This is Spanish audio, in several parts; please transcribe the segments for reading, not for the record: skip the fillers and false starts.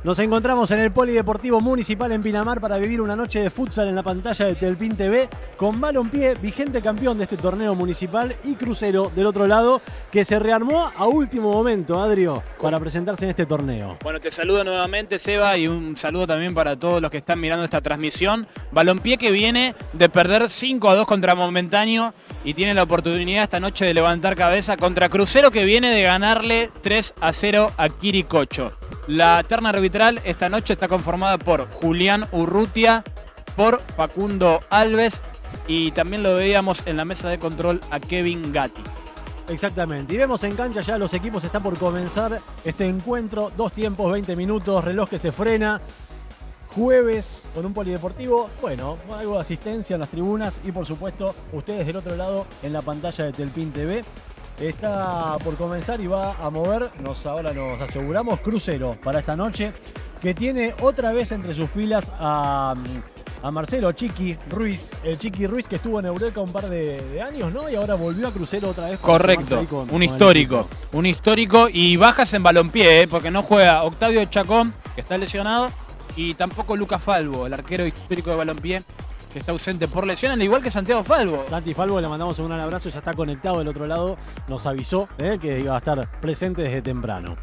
Nos encontramos en el Polideportivo Municipal en Pinamar para vivir una noche de futsal en la pantalla de Telpin TV con Balompié, vigente campeón de este torneo municipal, y Crucero del otro lado, que se rearmó a último momento, Adrio, para presentarse en este torneo. Bueno, te saludo nuevamente, Seba, y un saludo también para todos los que están mirando esta transmisión. Balompié que viene de perder 5-2 contra Momentáneo y tiene la oportunidad esta noche de levantar cabeza contra Crucero, que viene de ganarle 3-0 a Quiricocho. La terna arbitral esta noche está conformada por Julián Urrutia, por Facundo Alves, y también lo veíamos en la mesa de control a Kevin Gatti. Exactamente, y vemos en cancha ya los equipos están por comenzar este encuentro, 2 tiempos, 20 minutos, reloj que se frena. Jueves con un polideportivo, bueno, algo de asistencia en las tribunas y por supuesto ustedes del otro lado en la pantalla de Telpin TV. Está por comenzar y va a mover, ahora nos aseguramos, Crucero para esta noche, que tiene otra vez entre sus filas a Marcelo Chiqui Ruiz, el Chiqui Ruiz que estuvo en Eureka un par de años, ¿no? Y ahora volvió a Crucero otra vez. Correcto, un histórico y bajas en Balompié, porque no juega Octavio Chacón, que está lesionado, y tampoco Lucas Falvo, el arquero histórico de Balompié, que está ausente por lesión, al igual que Santiago Falvo. Santi Falvo, le mandamos un gran abrazo, ya está conectado del otro lado, nos avisó que iba a estar presente desde temprano.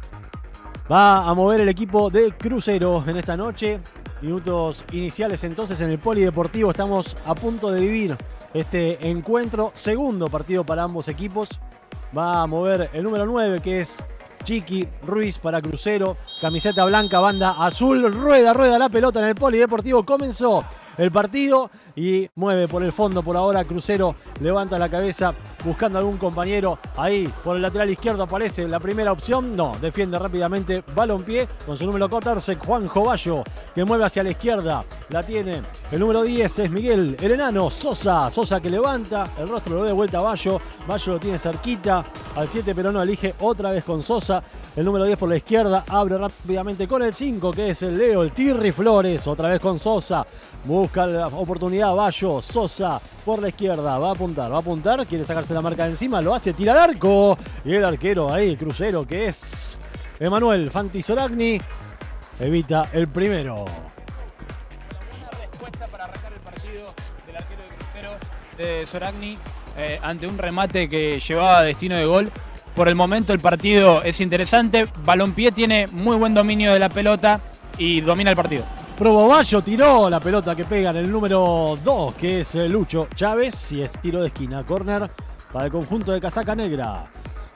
Va a mover el equipo de Crucero en esta noche. Minutos iniciales entonces en el Polideportivo, estamos a punto de vivir este encuentro, segundo partido para ambos equipos. Va a mover el número 9, que es Chiqui Ruiz para Crucero, camiseta blanca, banda azul, rueda la pelota en el Polideportivo, comenzó el partido y mueve por el fondo por ahora. Crucero levanta la cabeza buscando algún compañero. Ahí por el lateral izquierdo aparece la primera opción. No, defiende rápidamente Balompié con su número 14, Juanjo Bayo, que mueve hacia la izquierda. La tiene el número 10, es Miguel, el enano Sosa. Sosa que levanta el rostro, lo da de vuelta a Bayo. Bayo lo tiene cerquita al 7, pero no, elige otra vez con Sosa. El número 10 por la izquierda, abre rápidamente con el 5, que es el Leo, el Tirri Flores, otra vez con Sosa. Busca la oportunidad Bayo, Sosa por la izquierda, va a apuntar, quiere sacarse la marca de encima, lo hace, tira al arco. Y el arquero ahí, el Crucero, que es Emanuel Fanti Soragni, evita el primero. Una respuesta para arrancar el partido del arquero de Crucero, de Soragni, ante un remate que llevaba destino de gol. Por el momento el partido es interesante, Balompié tiene muy buen dominio de la pelota y domina el partido. Probó Bayo, tiró la pelota que pega en el número 2, que es Lucho Chávez, y es tiro de esquina, córner para el conjunto de casaca negra.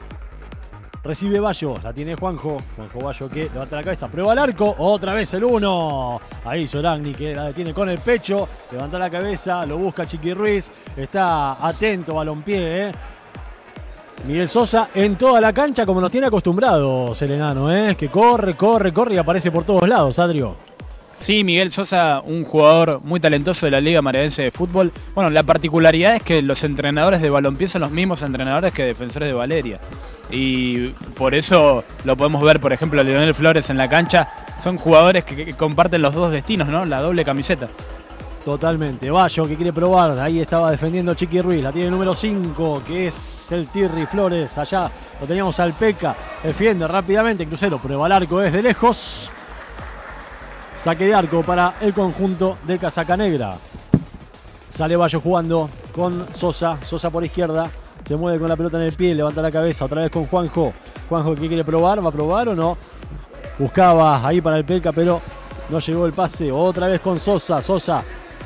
Recibe Bayo, la tiene Juanjo Bayo que levanta la cabeza, prueba el arco, otra vez el 1. Ahí Soragni que la detiene con el pecho, levanta la cabeza, lo busca Chiqui Ruiz, está atento Balompié, Miguel Sosa en toda la cancha como nos tiene acostumbrados el enano, que corre y aparece por todos lados, Adrio. Sí, Miguel Sosa, un jugador muy talentoso de la Liga Maredense de Fútbol. Bueno, la particularidad es que los entrenadores de Balompié son los mismos entrenadores que Defensores de Valeria. Y por eso lo podemos ver, por ejemplo, a Leonel Flores en la cancha. Son jugadores que comparten los dos destinos, ¿no? La doble camiseta. Totalmente. Bayo que quiere probar. Ahí estaba defendiendo Chiqui Ruiz. La tiene el número 5, que es el Tirri Flores. Allá lo teníamos al Peca. Defiende rápidamente. Crucero prueba el arco desde lejos. Saque de arco para el conjunto de casaca negra. Sale Bayo jugando con Sosa. Sosa por izquierda. Se mueve con la pelota en el pie. Levanta la cabeza. Otra vez con Juanjo. Juanjo que quiere probar. ¿Va a probar o no? Buscaba ahí para el Peca, pero no llegó el pase. Otra vez con Sosa. Sosa.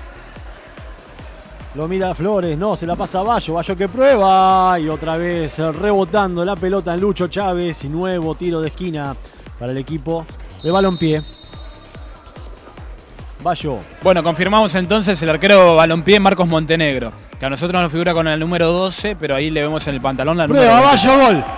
Lo mira Flores, no, se la pasa a Bayo, Bayo que prueba y otra vez rebotando la pelota en Lucho Chávez y nuevo tiro de esquina para el equipo de Balompié. Bayo. Bueno, confirmamos entonces el arquero Balompié, Marcos Montenegro, que a nosotros nos figura con el número 12, pero ahí le vemos en el pantalón la prueba número 20. Bayo, gol.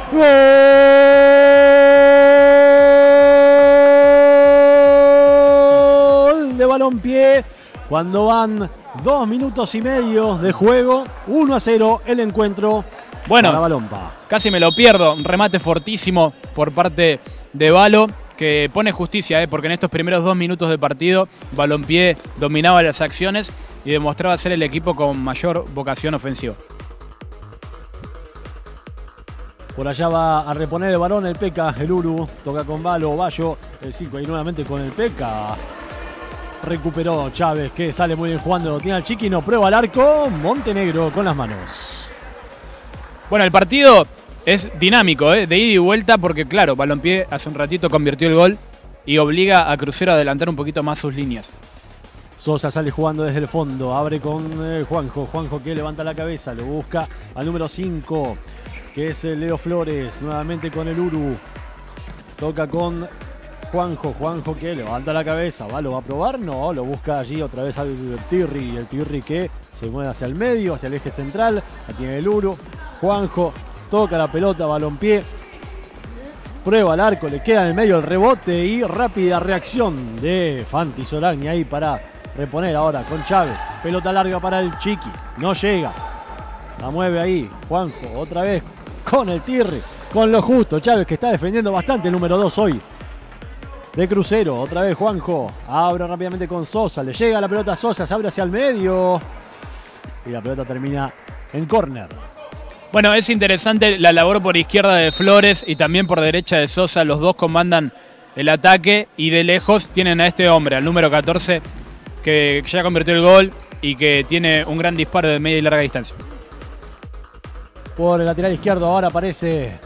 Gol de Balompié cuando van 2 minutos y medio de juego, 1-0 el encuentro. Bueno, para Balompa. Casi me lo pierdo, un remate fortísimo por parte de Balo, que pone justicia, porque en estos primeros 2 minutos de partido Balompié dominaba las acciones y demostraba ser el equipo con mayor vocación ofensiva. Por allá va a reponer el balón el Peca, el Uru. Toca con Bayo, el 5 ahí nuevamente con el Peca. Recuperó Chávez, que sale muy bien jugando. Lo tiene al Chiquino, prueba al arco. Montenegro con las manos. Bueno, el partido es dinámico, de ida y vuelta, porque claro, Balompié hace un ratito convirtió el gol y obliga a Crucero a adelantar un poquito más sus líneas. Sosa sale jugando desde el fondo, abre con Juanjo. Juanjo que levanta la cabeza, lo busca al número 5, que es Leo Flores. Nuevamente con el Uru. Toca con Juanjo que levanta la cabeza. ¿Lo va a probar? No, lo busca allí otra vez al Tirri. El Tirri que se mueve hacia el medio, hacia el eje central. La tiene el Uru. Juanjo toca la pelota, Balompié. Prueba al arco, le queda en el medio el rebote y rápida reacción de Fanti Soragni ahí para reponer ahora con Chávez. Pelota larga para el Chiqui. No llega. La mueve ahí. Juanjo otra vez con el Tirri. Con lo justo. Chávez que está defendiendo bastante el número 2 hoy. De Crucero, otra vez Juanjo, abre rápidamente con Sosa, le llega la pelota a Sosa, se abre hacia el medio y la pelota termina en córner. Bueno, es interesante la labor por izquierda de Flores y también por derecha de Sosa, los dos comandan el ataque y de lejos tienen a este hombre, al número 14, que ya convirtió el gol y que tiene un gran disparo de media y larga distancia. Por el lateral izquierdo ahora aparece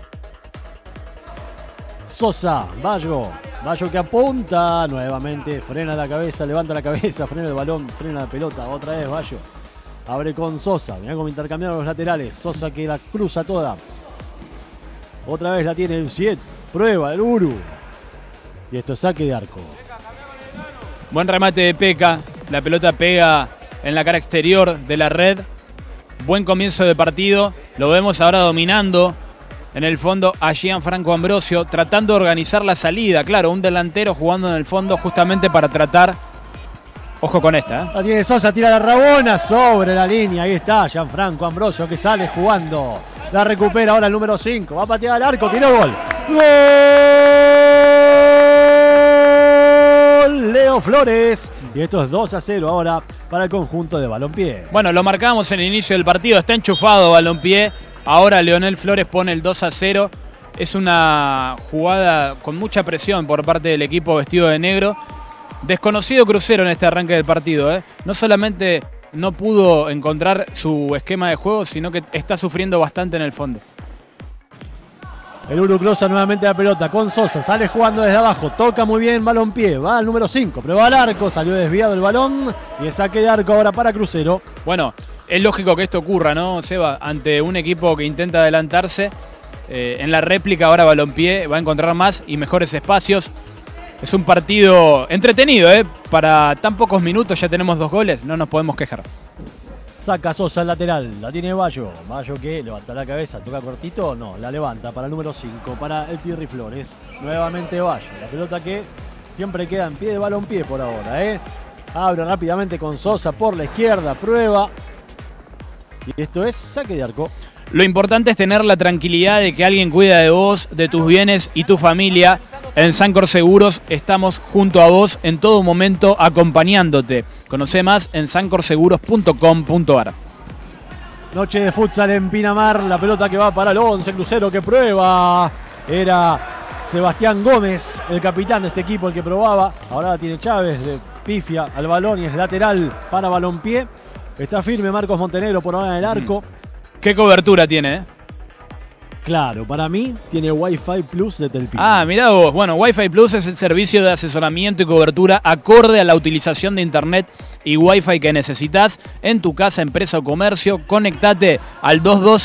Sosa, Bayo que apunta nuevamente, frena la cabeza, levanta la cabeza, frena el balón, frena la pelota, otra vez Bayo. Abre con Sosa, mirá cómo intercambiaron los laterales, Sosa que la cruza toda. Otra vez la tiene el 7, prueba el Uru. Y esto es saque de arco. Buen remate de Peca, la pelota pega en la cara exterior de la red. Buen comienzo de partido, lo vemos ahora dominando en el fondo a Gianfranco Ambrosio, tratando de organizar la salida. Claro, un delantero jugando en el fondo justamente para tratar. Ojo con esta. La tiene Sosa, tira la Rabona sobre la línea. Ahí está Gianfranco Ambrosio que sale jugando. La recupera ahora el número 5. Va a patear al arco, tiró gol. ¡Gol! Leo Flores. Y esto es 2-0 ahora para el conjunto de Balompié. Bueno, lo marcamos en el inicio del partido. Está enchufado Balompié. Ahora Leonel Flores pone el 2-0. Es una jugada con mucha presión por parte del equipo vestido de negro. Desconocido Crucero en este arranque del partido. No solamente no pudo encontrar su esquema de juego, sino que está sufriendo bastante en el fondo. El Uru cruza nuevamente la pelota con Sosa. Sale jugando desde abajo. Toca muy bien Balompié. Va al número 5. Prueba al arco. Salió desviado el balón. Y el saque de arco ahora para Crucero. Bueno, es lógico que esto ocurra, ¿no, Seba? Ante un equipo que intenta adelantarse, en la réplica ahora Balompié va a encontrar más y mejores espacios. Es un partido entretenido, Para tan pocos minutos ya tenemos 2 goles, no nos podemos quejar. Saca Sosa el lateral, la tiene Bayo. Bayo que levanta la cabeza, toca cortito, no, la levanta para el número 5, para el Tirri Flores. Nuevamente Bayo, la pelota que siempre queda en pie de Balompié por ahora, Abre rápidamente con Sosa por la izquierda, prueba. Y esto es saque de arco. Lo importante es tener la tranquilidad de que alguien cuida de vos, de tus bienes y tu familia. En Sancor Seguros estamos junto a vos en todo momento acompañándote. Conoce más en sancorseguros.com.ar. Noche de futsal en Pinamar, la pelota que va para el 11, Crucero que prueba. Era Sebastián Gómez, el capitán de este equipo, el que probaba. Ahora la tiene Chávez, de pifia al balón y es lateral para Balompié. Está firme Marcos Montenegro por ahora en el arco. ¿Qué cobertura tiene, Claro, para mí tiene Wi-Fi Plus de Telpin. Ah, mirá vos. Bueno, Wi-Fi Plus es el servicio de asesoramiento y cobertura acorde a la utilización de internet y Wi-Fi que necesitas en tu casa, empresa o comercio. Conectate al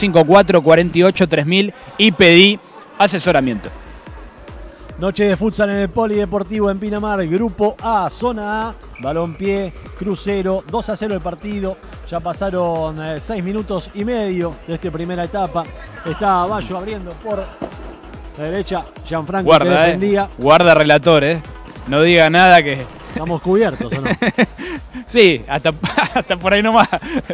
2254-483000 y pedí asesoramiento. Noche de futsal en el Polideportivo en Pinamar, Grupo A, Zona A, Balompié, Crucero, 2-0 el partido. Ya pasaron 6 minutos y medio de esta primera etapa. Está Bayo abriendo por la derecha, Gianfranco Guarda, que defendía. Guarda relator, no diga nada que... Estamos cubiertos, ¿o no? Sí, hasta por ahí nomás.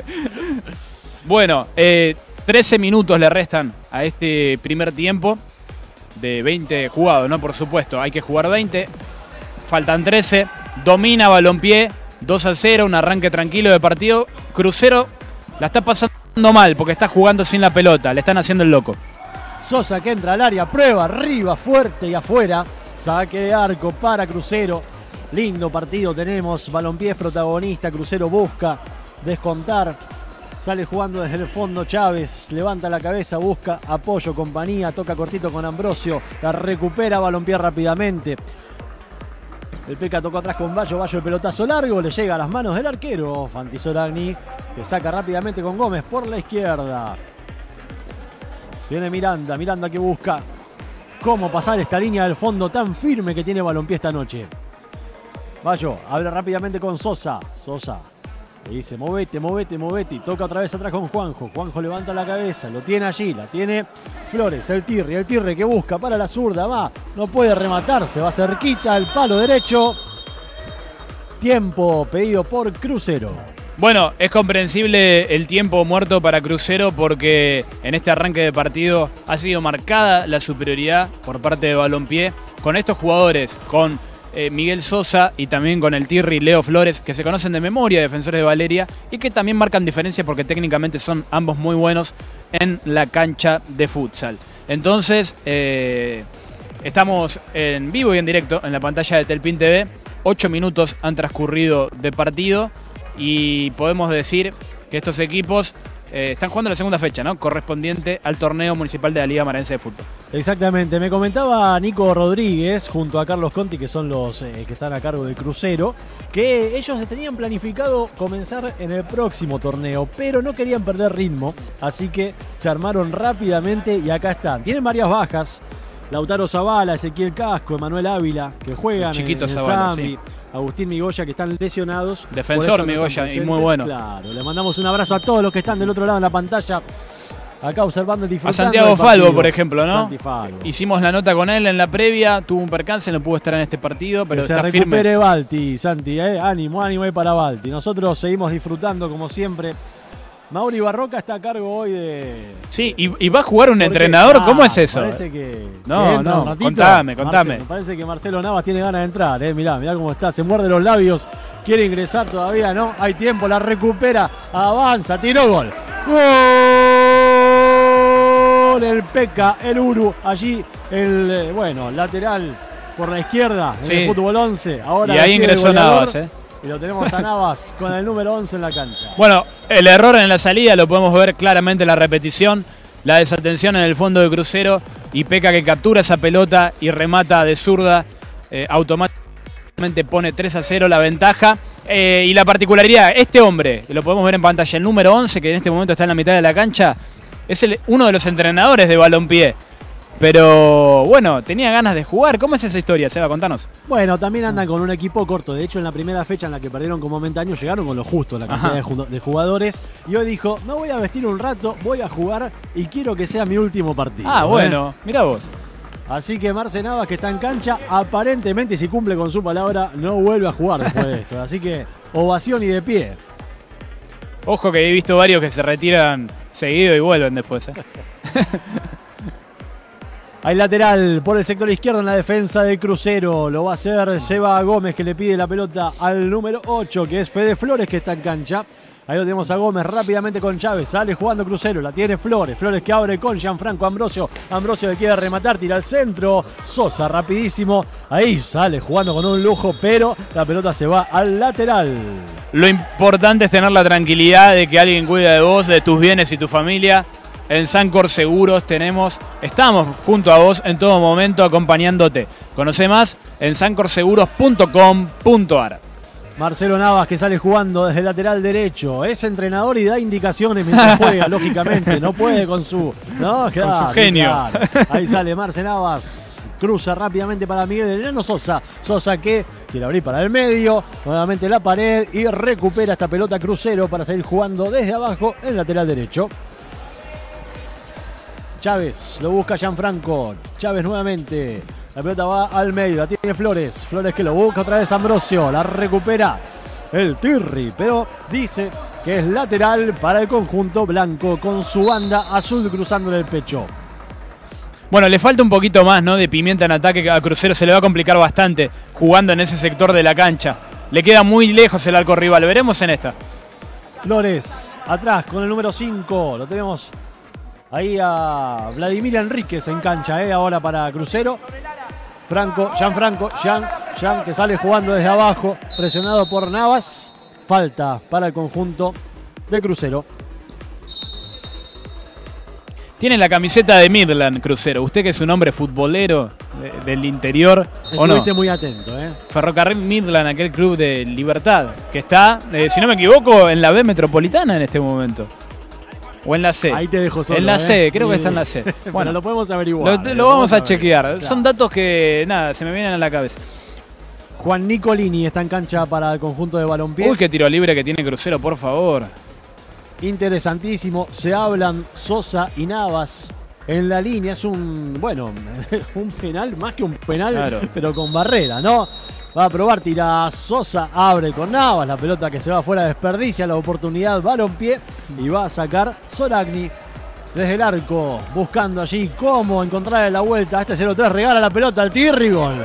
Bueno, 13 minutos le restan a este primer tiempo. De 20 jugados, ¿no? Por supuesto, hay que jugar 20. Faltan 13. Domina Balompié, 2-0, un arranque tranquilo de partido. Crucero la está pasando mal porque está jugando sin la pelota, le están haciendo el loco. Sosa que entra al área, prueba, arriba, fuerte y afuera. Saque de arco para Crucero. Lindo partido tenemos. Balompié es protagonista. Crucero busca descontar. Sale jugando desde el fondo Chávez. Levanta la cabeza, busca apoyo, compañía. Toca cortito con Ambrosio. La recupera Balompié rápidamente. El Peca tocó atrás con Bayo. Bayo el pelotazo largo. Le llega a las manos del arquero Fanti Soragni, que saca rápidamente con Gómez por la izquierda. Viene Miranda. Miranda que busca cómo pasar esta línea del fondo tan firme que tiene Balompié esta noche. Bayo habla rápidamente con Sosa. Sosa le dice, movete, movete, movete. Y toca otra vez atrás con Juanjo. Juanjo levanta la cabeza, lo tiene allí, la tiene Flores, el Tirri que busca para la zurda, va, no puede rematarse, va cerquita al palo derecho. Tiempo pedido por Crucero. Bueno, es comprensible el tiempo muerto para Crucero porque en este arranque de partido ha sido marcada la superioridad por parte de Balompié con estos jugadores, con Miguel Sosa y también con el Tirri Leo Flores, que se conocen de memoria, defensores de Valeria, y que también marcan diferencia porque técnicamente son ambos muy buenos en la cancha de futsal. Entonces, estamos en vivo y en directo en la pantalla de Telpin TV. 8 minutos han transcurrido de partido y podemos decir que estos equipos están jugando la segunda fecha, ¿no? Correspondiente al torneo municipal de la Liga Marense de Fútbol. Exactamente, me comentaba Nico Rodríguez junto a Carlos Conti, que son los que están a cargo de Crucero, que ellos tenían planificado comenzar en el próximo torneo, pero no querían perder ritmo, así que se armaron rápidamente y acá están. Tienen varias bajas, Lautaro Zavala, Ezequiel Casco, Emanuel Ávila, que juegan Chiquito en el Zavala, Zambi, sí. Agustín Migoya, que están lesionados. Defensor Migoya, y muy bueno. Claro, le mandamos un abrazo a todos los que están del otro lado en la pantalla, acá observando y disfrutando. A Santiago Falvo, por ejemplo, ¿no? Falvo. Hicimos la nota con él en la previa, tuvo un percance, no pudo estar en este partido, pero que está se firme. recupere Balti, Santi, ánimo, ánimo ahí para Balti. Nosotros seguimos disfrutando como siempre. Mauri Barroca está a cargo hoy de... Sí, y va a jugar un entrenador, ¿cómo es eso? Parece que... No, no, contame. Me parece que Marcelo Navas tiene ganas de entrar, mirá cómo está, se muerde los labios, quiere ingresar todavía, ¿no? Hay tiempo, la recupera, avanza, tiró gol. ¡Gol! El Peca, el Uru, allí el, lateral por la izquierda, en el fútbol 11. Ahora y ahí ingresó Navas, Y lo tenemos a Navas con el número 11 en la cancha. Bueno, el error en la salida lo podemos ver claramente en la repetición. La desatención en el fondo de Crucero y Peca que captura esa pelota y remata de zurda. Automáticamente pone 3-0 la ventaja. Y la particularidad, este hombre, lo podemos ver en pantalla, el número 11, que en este momento está en la mitad de la cancha, es uno de los entrenadores de Balompié. Pero bueno, tenía ganas de jugar. ¿Cómo es esa historia, Seba? Contanos. Bueno, también andan con un equipo corto. De hecho, en la primera fecha en la que perdieron con Momentáneo, llegaron con lo justo, la cantidad de jugadores. Y hoy dijo, me voy a vestir un rato, voy a jugar y quiero que sea mi último partido. Ah, bueno, mirá vos. Así que Marce Navas, que está en cancha, aparentemente, si cumple con su palabra, no vuelve a jugar después de esto. Así que, ovación y de pie. Ojo que he visto varios que se retiran seguido y vuelven después, Hay lateral por el sector izquierdo en la defensa de Crucero. Lo va a hacer Seba Gómez, que le pide la pelota al número 8, que es Fede Flores, que está en cancha. Ahí lo tenemos a Gómez rápidamente con Chávez. Sale jugando Crucero, la tiene Flores. Flores que abre con Gianfranco Ambrosio. Ambrosio que quiere rematar, tira al centro. Sosa rapidísimo. Ahí sale jugando con un lujo, pero la pelota se va al lateral. Lo importante es tener la tranquilidad de que alguien cuida de vos, de tus bienes y tu familia. En Sancor Seguros estamos junto a vos en todo momento acompañándote. Conoce más en sancorseguros.com.ar. Marcelo Navas, que sale jugando desde el lateral derecho, es entrenador y da indicaciones mientras juega, lógicamente, no puede con su genio. Claro. Ahí sale Marce Navas, cruza rápidamente para Miguel Eleno Sosa. Sosa que quiere abrir para el medio, nuevamente la pared y recupera esta pelota Crucero para seguir jugando desde abajo en el lateral derecho. Chávez, lo busca Gianfranco. Chávez nuevamente. La pelota va al medio, la tiene Flores. Flores que lo busca otra vez Ambrosio. La recupera el Tirri, pero dice que es lateral para el conjunto blanco con su banda azul cruzándole el pecho. Bueno, le falta un poquito más, ¿no? De pimienta en ataque. A Crucero se le va a complicar bastante jugando en ese sector de la cancha. Le queda muy lejos el arco rival. Veremos en esta. Flores atrás con el número 5. Lo tenemos ahí a Vladimir Enríquez en cancha, ahora para Crucero. Gianfranco que sale jugando desde abajo, presionado por Navas. Falta para el conjunto de Crucero. Tiene la camiseta de Midland, Crucero. Usted que es un hombre futbolero del interior, ¿o no? Estuviste muy atento, Ferrocarril Midland, aquel club de Libertad, que está, si no me equivoco, en la B Metropolitana en este momento. O en la C. Ahí te dejo solo. En la C, creo que está en la C. Bueno, lo podemos averiguar. Lo vamos a chequear. Claro. Son datos que, nada, se me vienen a la cabeza. Juan Nicolini está en cancha para el conjunto de Balompié. Uy, qué tiro libre que tiene Crucero, por favor. Interesantísimo. Se hablan Sosa y Navas en la línea. Es un penal, más que un penal, claro, pero con barrera, ¿no? Va a probar, tira Sosa, abre con Navas, la pelota que se va afuera desperdicia la oportunidad Balompié y va a sacar Soragni desde el arco, buscando allí cómo encontrar la vuelta. Este 0-3 regala la pelota al Tirri, gol.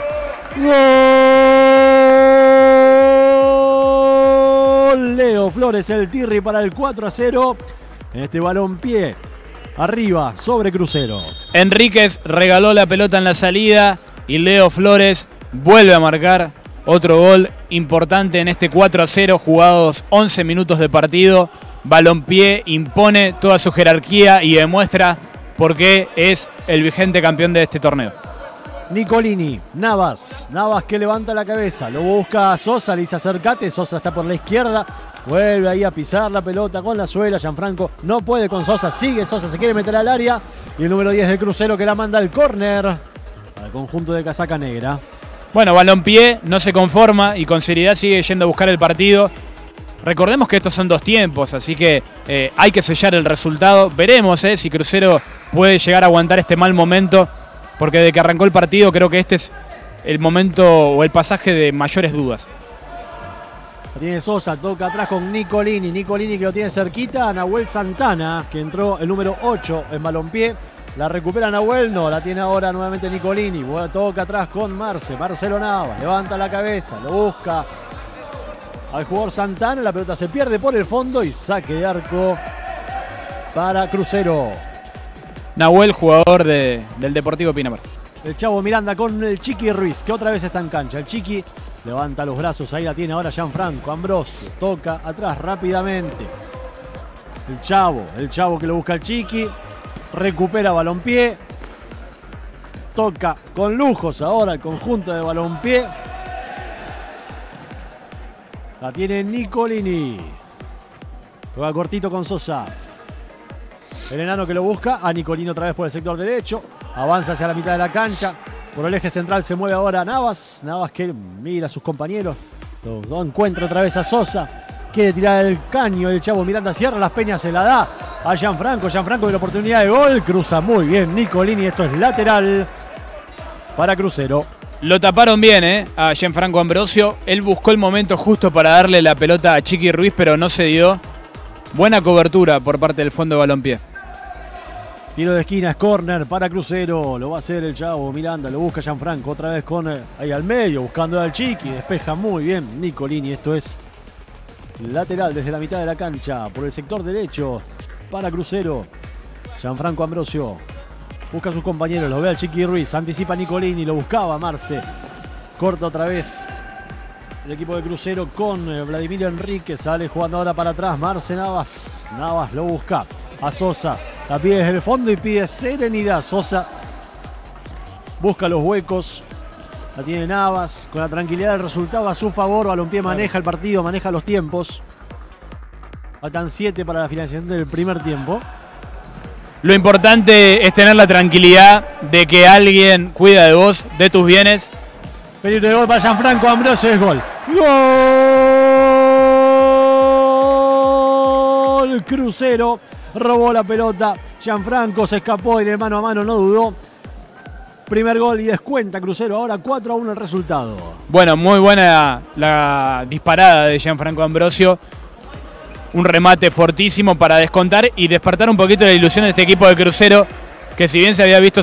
¡Gol! Leo Flores, el Tirri para el 4-0. En este Balompié, arriba sobre Crucero. Enríquez regaló la pelota en la salida y Leo Flores vuelve a marcar otro gol importante en este 4-0, jugados 11 minutos de partido. Balompié impone toda su jerarquía y demuestra por qué es el vigente campeón de este torneo. Nicolini, Navas que levanta la cabeza, lo busca a Sosa, le dice acercate, Sosa está por la izquierda, vuelve ahí a pisar la pelota con la suela, Gianfranco no puede con Sosa, sigue Sosa, se quiere meter al área y el número 10 de Crucero que la manda al córner al conjunto de casaca negra. Bueno, Balompié no se conforma y con seriedad sigue yendo a buscar el partido. Recordemos que estos son 2 tiempos, así que hay que sellar el resultado. Veremos si Crucero puede llegar a aguantar este mal momento, porque desde que arrancó el partido creo que este es el momento o el pasaje de mayores dudas. Tiene Sosa, toca atrás con Nicolini que lo tiene cerquita, Nahuel Santana, que entró el número 8 en Balompié. La recupera Nahuel, no, la tiene ahora nuevamente Nicolini. Toca atrás con Marcelo Navas, levanta la cabeza, lo busca al jugador Santana. La pelota se pierde por el fondo y saque de arco para Crucero. Nahuel, jugador del Deportivo Pinamar. El Chavo Miranda con el Chiqui Ruiz, que otra vez está en cancha. El Chiqui levanta los brazos, ahí la tiene ahora Gianfranco Ambrosio. Toca atrás rápidamente. El Chavo que lo busca el Chiqui. Recupera Balompié. Toca con lujos ahora el conjunto de Balompié. La tiene Nicolini. Juega cortito con Sosa. El enano que lo busca. A Nicolini otra vez por el sector derecho. Avanza hacia la mitad de la cancha. Por el eje central se mueve ahora Navas. Navas que mira a sus compañeros. Lo encuentra otra vez a Sosa. Quiere tirar el caño. El Chavo Miranda cierra las peñas. Se la da a Gianfranco. Gianfranco de la oportunidad de gol. Cruza muy bien Nicolini. Esto es lateral para Crucero. Lo taparon bien, a Gianfranco Ambrosio. Él buscó el momento justo para darle la pelota a Chiqui Ruiz, pero no se dio. Buena cobertura por parte del fondo de Balompié. Tiro de esquina, es córner para Crucero. Lo va a hacer el Chavo Miranda. Lo busca Gianfranco otra vez con ahí al medio, buscando al Chiqui. Despeja muy bien Nicolini. Esto es lateral desde la mitad de la cancha. Por el sector derecho para Crucero. Gianfranco Ambrosio busca a sus compañeros. Lo ve al Chiqui Ruiz. Anticipa Nicolini. Lo buscaba Marce. Corta otra vez el equipo de Crucero con Vladimir Enrique. Sale jugando ahora para atrás Marce Navas. Navas lo busca a Sosa. La pide desde el fondo y pide serenidad. Sosa busca los huecos. La tiene Navas. Con la tranquilidad del resultado a su favor. Balompié maneja el partido, maneja los tiempos. Faltan 7 para la finalización del primer tiempo. Lo importante es tener la tranquilidad de que alguien cuida de vos, de tus bienes. Peligro de gol para Gianfranco Ambrosio. Es gol. ¡Gol! Crucero robó la pelota. Gianfranco se escapó y en el mano a mano no dudó. Primer gol y descuenta Crucero. Ahora 4-1 el resultado. Bueno, muy buena la disparada de Gianfranco Ambrosio. Un remate fortísimo para descontar y despertar un poquito la ilusión de este equipo de Crucero, que si bien se había visto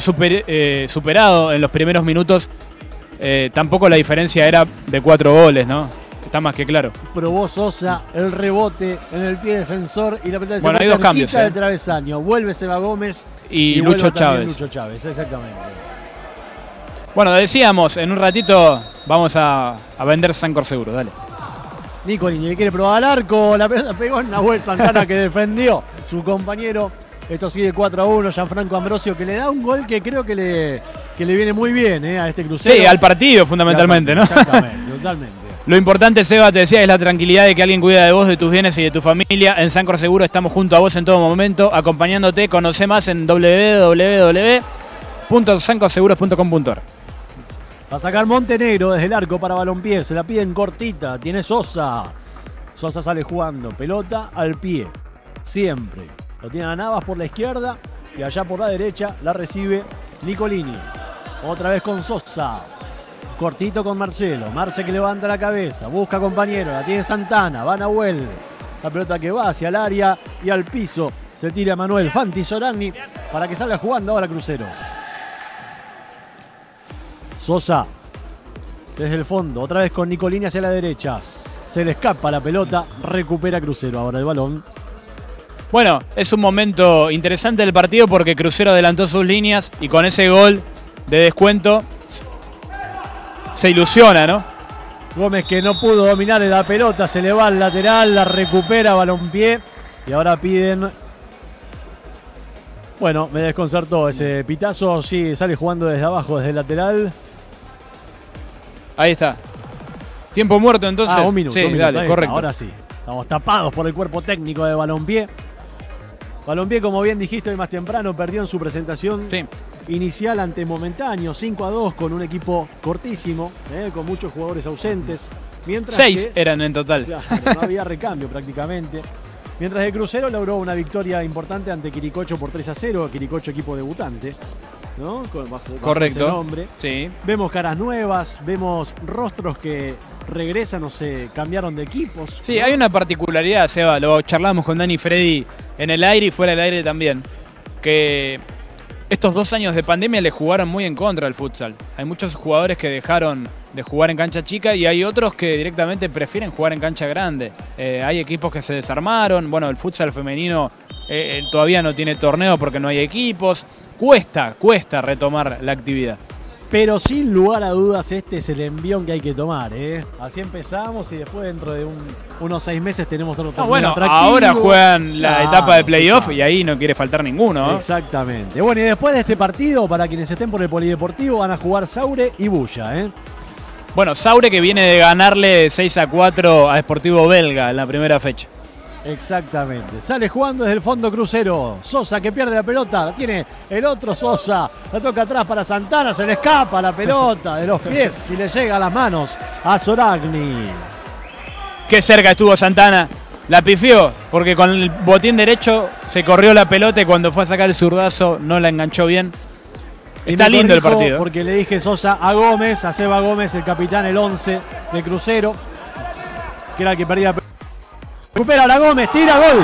superado en los primeros minutos, tampoco la diferencia era de 4 goles, ¿no? Está más que claro. Probó Sosa el rebote en el pie defensor y la pelota Bueno, hay dos cambios, del travesaño. Vuelve Seba Gómez y Lucho Chávez. Lucho Chávez, exactamente. Bueno, decíamos, en un ratito vamos a vender Sancor Seguro, dale. Nicolini quiere probar al arco, la pelota pegó en Nahuel Santana que defendió su compañero. Esto sigue 4-1, Gianfranco Ambrosio que le da un gol que creo que le viene muy bien a este Crucero. Sí, al partido fundamentalmente, ¿no? Exactamente, totalmente. Lo importante, Seba, te decía, es la tranquilidad de que alguien cuida de vos, de tus bienes y de tu familia. En Sancor Seguro estamos junto a vos en todo momento, acompañándote. Conoce más en www.sancorseguros.com.ar. Va a sacar Montenegro desde el arco para Balompié. Se la piden cortita. Tiene Sosa. Sosa sale jugando. Pelota al pie. Siempre. Lo tiene a Navas por la izquierda. Y allá por la derecha la recibe Nicolini. Otra vez con Sosa. Cortito con Marcelo. Marce que levanta la cabeza. Busca compañero. La tiene Santana. Va Nahuel. La pelota que va hacia el área y al piso. Se tira Manuel Fanti Sorani para que salga jugando ahora Crucero. Sosa, desde el fondo, otra vez con Nicolini hacia la derecha. Se le escapa la pelota, recupera Crucero ahora el balón. Bueno, es un momento interesante del partido porque Crucero adelantó sus líneas y con ese gol de descuento se ilusiona, ¿no? Gómez que no pudo dominar la pelota, se le va al lateral, la recupera Balompié y ahora piden... Bueno, me desconcertó ese pitazo, sí, sale jugando desde abajo, desde el lateral. Ahí está. Tiempo muerto entonces. Un minuto, dale, correcto. Ahora sí. Estamos tapados por el cuerpo técnico de Balompié. Balompié, como bien dijiste hoy más temprano, perdió en su presentación inicial ante Momentáneo, 5-2 con un equipo cortísimo, con muchos jugadores ausentes. 6 eran en total. Claro, no había recambio prácticamente. Mientras el Crucero logró una victoria importante ante Quiricocho por 3-0, Quiricocho equipo debutante, ¿no? Bajo correcto. ese nombre. Sí. Vemos caras nuevas, vemos rostros que regresan o se cambiaron de equipos. Sí, ¿no? hay una particularidad, Seba, lo charlamos con Dani y Freddy en el aire y fuera del aire también, que estos 2 años de pandemia le jugaron muy en contra al futsal. Hay muchos jugadores que dejaron de jugar en cancha chica y hay otros que directamente prefieren jugar en cancha grande. Hay equipos que se desarmaron, bueno, el futsal femenino todavía no tiene torneo porque no hay equipos. Cuesta retomar la actividad. Pero sin lugar a dudas este es el envión que hay que tomar, Así empezamos y después dentro de unos 6 meses tenemos otro torneo bueno, atractivo. ahora juegan la etapa de playoff claro. Y ahí no quiere faltar ninguno, ¿no? Exactamente. Bueno, y después de este partido, para quienes estén por el Polideportivo, van a jugar Saure y Bulla, Bueno, Saure que viene de ganarle 6-4 a Sportivo Belga en la primera fecha. Exactamente. Sale jugando desde el fondo Crucero. Sosa que pierde la pelota. La tiene el otro Sosa. La toca atrás para Santana. Se le escapa la pelota de los pies. Si le llega a las manos a Soragni. Qué cerca estuvo Santana. La pifió porque con el botín derecho se corrió la pelota y cuando fue a sacar el zurdazo no la enganchó bien. Está lindo el partido. Porque le dije Sosa a Gómez, a Seba Gómez, el capitán, el 11 de Crucero. Que era el que perdía. Recupera a Gómez, tira, gol.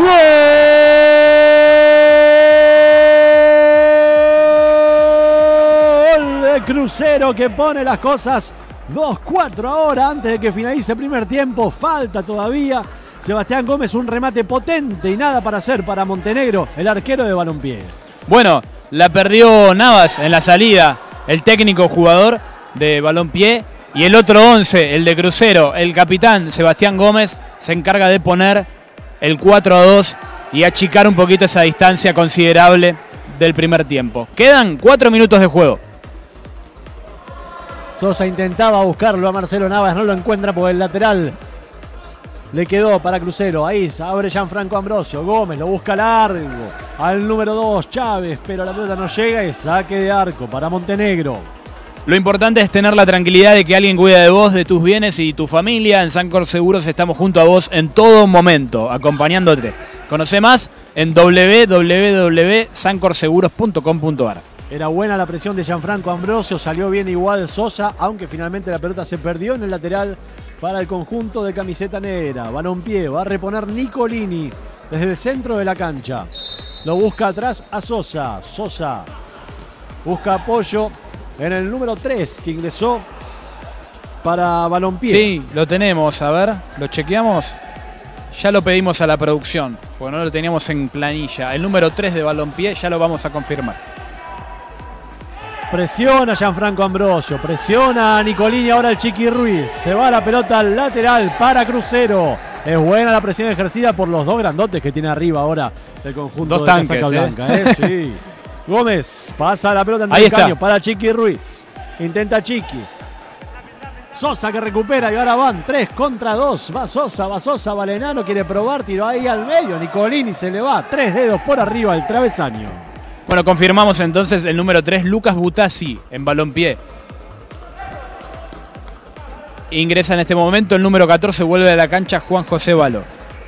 ¡Gol! De Crucero que pone las cosas 2-4 ahora antes de que finalice el primer tiempo. Falta todavía. Sebastián Gómez, un remate potente y nada para hacer para Montenegro, el arquero de Balompié. Bueno, la perdió Navas en la salida, el técnico jugador de Balompié. Y el otro 11, el de Crucero, el capitán Sebastián Gómez, se encarga de poner el 4-2 y achicar un poquito esa distancia considerable del primer tiempo. Quedan 4 minutos de juego. Sosa intentaba buscarlo a Marcelo Navas, no lo encuentra por el lateral. Le quedó para Crucero, ahí se abre Gianfranco Ambrosio, Gómez lo busca largo al número 2, Chávez, pero la pelota no llega y saque de arco para Montenegro. Lo importante es tener la tranquilidad de que alguien cuida de vos, de tus bienes y tu familia. En Sancor Seguros estamos junto a vos en todo momento, acompañándote. Conoce más en www.sancorseguros.com.ar. Era buena la presión de Gianfranco Ambrosio, salió bien igual Sosa, aunque finalmente la pelota se perdió en el lateral para el conjunto de camiseta negra. Balompié, va a reponer Nicolini desde el centro de la cancha. Lo busca atrás a Sosa. Sosa busca apoyo en el número 3 que ingresó para Balompié. Sí, lo tenemos, a ver, lo chequeamos. Ya lo pedimos a la producción, porque no lo teníamos en planilla. El número 3 de Balompié ya lo vamos a confirmar. Presiona Gianfranco Ambrosio, presiona a Nicolini, ahora el Chiqui Ruiz. Se va la pelota al lateral para Crucero. Es buena la presión ejercida por los dos grandotes que tiene arriba ahora el conjunto dos de tanques, Casaca Blanca. Sí. Gómez pasa la pelota en el caño para Chiqui Ruiz. Intenta Chiqui. Sosa que recupera y ahora van 3 contra 2. Va Sosa, Valenano quiere probar, tiró ahí al medio. Nicolini se le va 3 dedos por arriba al travesaño. Bueno, confirmamos entonces el número 3, Lucas Butazzi, en Balompié. Ingresa en este momento el número 14, vuelve a la cancha Juan José Valo.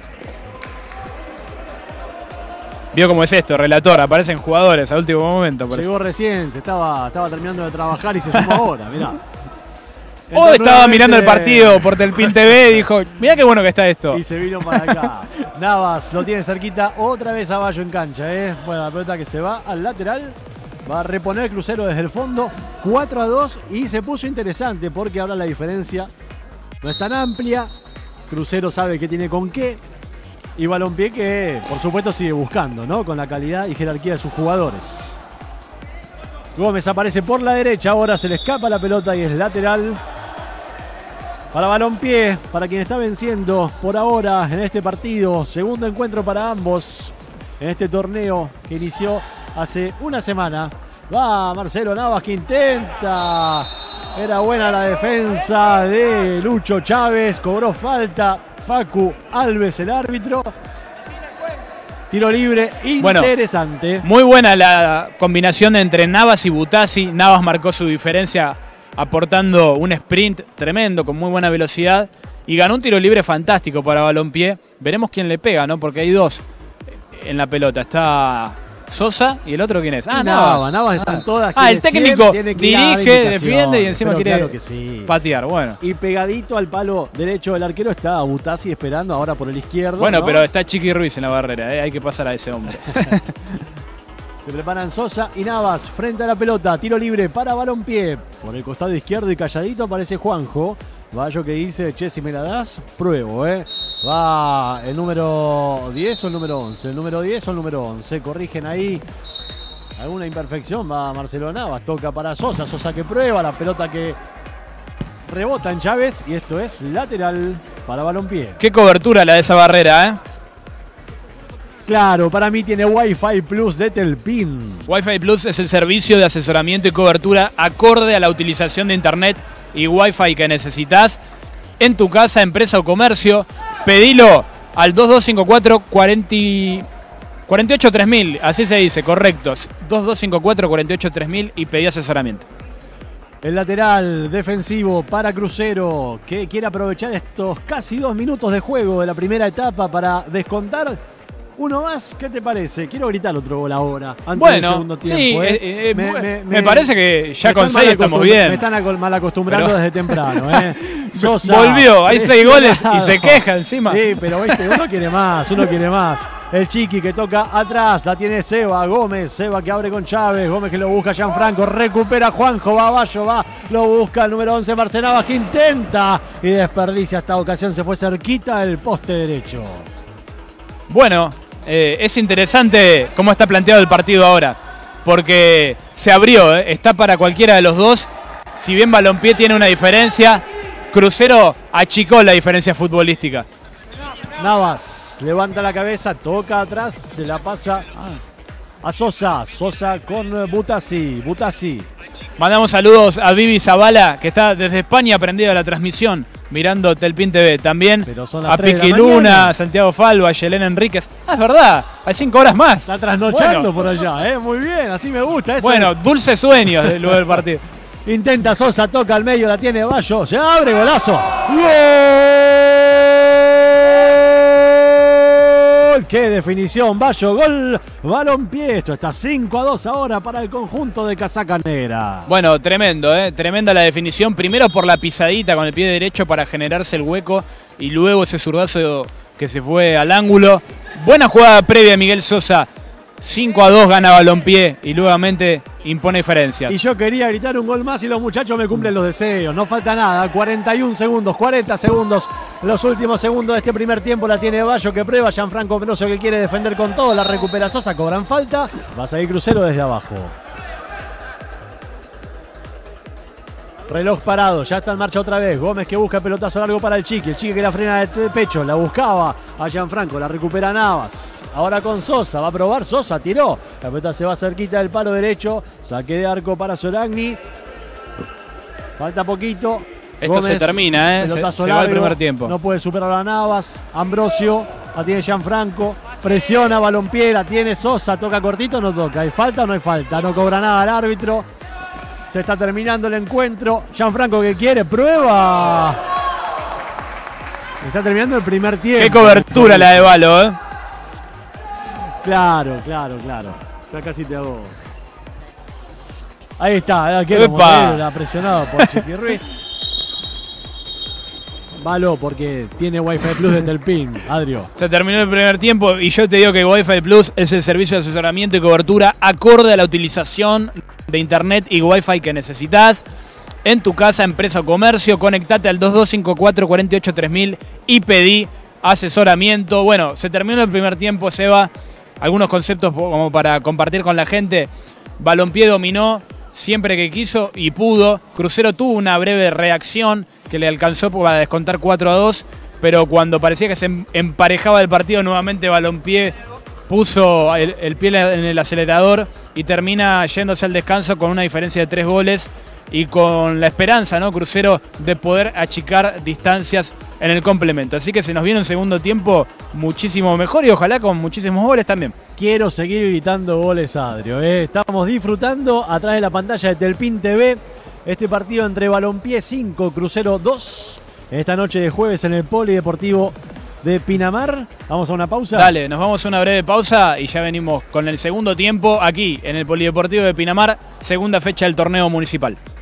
Vio cómo es esto, relator, aparecen jugadores a último momento. Llegó recién, se estaba terminando de trabajar y se sumó ahora, mirá. Hoy estaba mirando el partido por Telpin TV y dijo, mirá qué bueno que está esto. Y se vino para acá. Navas lo tiene cerquita, otra vez a Bayo en cancha. Bueno, la pelota que se va al lateral. Va a reponer Crucero desde el fondo. 4-2 y se puso interesante porque ahora la diferencia no es tan amplia. Crucero sabe que tiene con qué. Y Balompié que, por supuesto, sigue buscando, ¿no? Con la calidad y jerarquía de sus jugadores. Gómez aparece por la derecha, ahora se le escapa la pelota y es lateral. Para Balompié, para quien está venciendo por ahora en este partido. Segundo encuentro para ambos en este torneo que inició hace una semana. Va Marcelo Navas que intenta. Era buena la defensa de Lucho Chávez. Cobró falta Facu Alves, el árbitro. Tiro libre interesante. Bueno, muy buena la combinación entre Navas y Butazzi. Navas marcó su diferencia aportando un sprint tremendo con muy buena velocidad y ganó un tiro libre fantástico para Balompié. Veremos quién le pega, ¿no? Porque hay dos en la pelota. Está Sosa y el otro ¿quién es? Navas está en todas. El técnico dirige, defiende y encima quiere claro que sí. Patear. Bueno. Y pegadito al palo derecho del arquero está Butazzi esperando ahora por el izquierdo. Bueno, ¿no? Pero está Chiqui Ruiz en la barrera, hay que pasar a ese hombre. Se preparan Sosa y Navas frente a la pelota. Tiro libre para Balompié. Por el costado izquierdo y calladito aparece Juanjo. Bayo que dice, che, si me la das, pruebo, Va el número 10 o el número 11. El número 10 o el número 11. Corrigen ahí alguna imperfección. Va Marcelo Navas. Toca para Sosa. Sosa que prueba. La pelota que rebota en Chávez. Y esto es lateral para Balompié. Qué cobertura la de esa barrera, Claro, para mí tiene Wi-Fi Plus de Telpin. Wi-Fi Plus es el servicio de asesoramiento y cobertura acorde a la utilización de internet y Wi-Fi que necesitas en tu casa, empresa o comercio. Pedilo al 2254-483000, así se dice, correcto. 2254-483000 y pedí asesoramiento. El lateral defensivo para Crucero, que quiere aprovechar estos casi 2 minutos de juego de la primera etapa para descontar. Uno más, ¿qué te parece? Quiero gritar otro gol ahora, antes del segundo tiempo. Sí, me parece que ya con 6 estamos bien. Me están mal acostumbrando desde temprano. Sosa, volvió, hay 6 goles y se queja encima. Sí, pero ¿viste? uno quiere más. El Chiqui que toca atrás, la tiene Seba Gómez. Seba que abre con Chávez, Gómez que lo busca Gianfranco, recupera Juanjo, va Bayo, lo busca el número 11 Marcenavas que intenta y desperdicia esta ocasión, se fue cerquita del poste derecho. Bueno, es interesante cómo está planteado el partido ahora, porque se abrió, está para cualquiera de los dos. Si bien Balompié tiene una diferencia, Crucero achicó la diferencia futbolística. Navas levanta la cabeza, toca atrás, se la pasa a Sosa. Sosa con Butazzi. Mandamos saludos a Vivi Zavala, que está desde España prendida a la transmisión, mirando Telpin TV. También a Piqui Luna, Santiago Falva, Yelena Enríquez. Es verdad, hay 5 horas más. Está trasnochando por allá, muy bien, así me gusta. Eso bueno, dulces sueños luego del partido. Intenta Sosa, toca al medio, la tiene Bayo, se abre, golazo. ¡Gol! ¡Qué definición! Bayo, gol, Balompié. Esto está 5-2 ahora para el conjunto de Casaca Negra. Bueno, tremendo, tremenda la definición. Primero por la pisadita con el pie derecho para generarse el hueco y luego ese zurdazo que se fue al ángulo. Buena jugada previa de Miguel Sosa 5-2 gana Balompié y nuevamente impone diferencias. Y yo quería gritar un gol más y los muchachos me cumplen los deseos. No falta nada. 41 segundos, 40 segundos. Los últimos segundos de este primer tiempo la tiene Bayo que prueba. Gianfranco Ambrosio que quiere defender con todo. La recupera Sosa, cobran falta. Va a salir Crucero desde abajo. Reloj parado, ya está en marcha otra vez. Gómez que busca pelotazo largo para el Chiqui. El Chiqui que la frena de pecho, la buscaba a Gianfranco, la recupera Navas. Ahora con Sosa, va a probar Sosa, tiró. La pelota se va cerquita del palo derecho. Saque de arco para Soragni. Falta poquito. Esto Gómez, se termina, se va el primer tiempo. No puede superar a Navas. Ambrosio, la tiene Gianfranco. Presiona Balompié, la tiene Sosa. Toca cortito, no toca. ¿Hay falta o no hay falta? No cobra nada el árbitro. Se está terminando el encuentro. Gianfranco que quiere, prueba. Está terminando el primer tiempo. Qué cobertura la de Balo, ¿eh? Claro. Ya casi te hago. Ahí está, la presionado por Chiqui Ruiz. Balo porque tiene Wi-Fi Plus desde el PIN, Adrio. Se terminó el primer tiempo y yo te digo que Wi-Fi Plus es el servicio de asesoramiento y cobertura acorde a la utilización de internet y Wi-Fi que necesitas en tu casa, empresa o comercio. Conectate al 2254-483000 y pedí asesoramiento. Bueno, se terminó el primer tiempo, Seba. Algunos conceptos como para compartir con la gente. Balompié dominó siempre que quiso y pudo. Crucero tuvo una breve reacción que le alcanzó para descontar 4-2, pero cuando parecía que se emparejaba el partido, nuevamente Balompié puso el pie en el acelerador y termina yéndose al descanso con una diferencia de 3 goles y con la esperanza, ¿no? Crucero de poder achicar distancias en el complemento. Así que se nos viene un segundo tiempo muchísimo mejor y ojalá con muchísimos goles también. Quiero seguir gritando goles, Adrio. Estamos disfrutando a través de la pantalla de Telpin TV este partido entre Balompié 5, Crucero 2. Esta noche de jueves en el Polideportivo de Pinamar. Vamos a una pausa. Dale, nos vamos a una breve pausa y ya venimos con el segundo tiempo aquí en el Polideportivo de Pinamar, segunda fecha del torneo municipal.